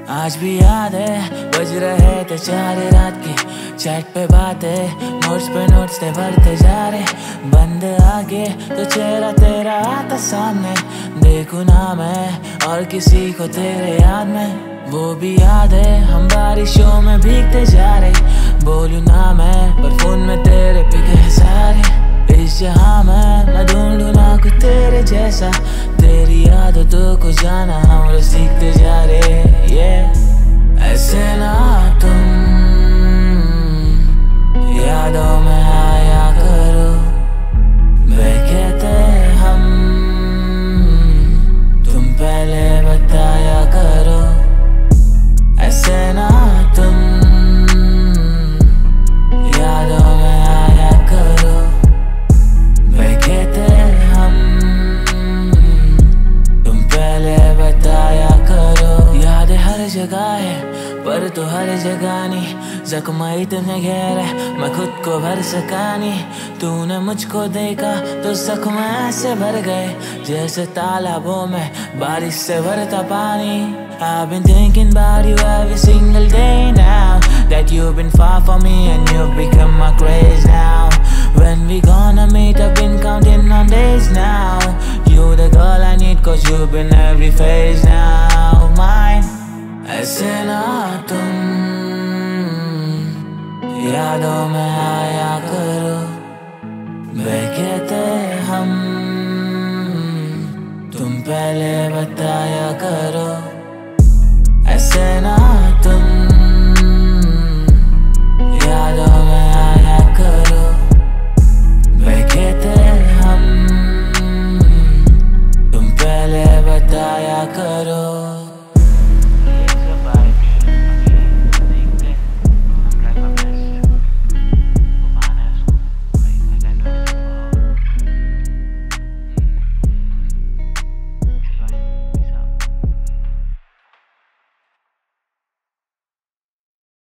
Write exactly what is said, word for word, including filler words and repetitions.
आज भी याद है बज रहे थे चार रात की, चैट पे बातें नोट्स पे नोट्स थे भरते जा रहे। बंद आगे तो चेहरा तेरा आता सामने, देखूं ना मैं और किसी को तेरे याद में। वो भी याद है हम बारिशों में भीगते जा रहे, बोलूं ना मैं पर फोन में तेरे पिके सारे। इस जहां में मैं ढूंढूं ना कुछ तेरे जैसा, तेरी आदतों को जाना हम लोग सीखते जा रहे। yeah. ऐसे ना तुम यादों में आया करो, बहके हम तुम पहले बताया करो। ऐसे ना तुम यादों में आया करो, बहके हम तुम पहले बताया करो। याद हर जगह है पर तो हर जगह नहीं, जख्म इतने गहरे मैं खुद को भर सका नहीं। तूने मुझको देखा तो जख्म ऐसे भर गए जैसे तालाबों में बारिश से भरता पानी। I've been thinking about you every single day now, that you've been far from me and you've become my craze now. When we gonna meet, I've been counting on days now. You're the girl I need cause you've been every phase now mine. ऐसे ना तुम यादों में आया करो, बहके हम तुम पहले बताया करो।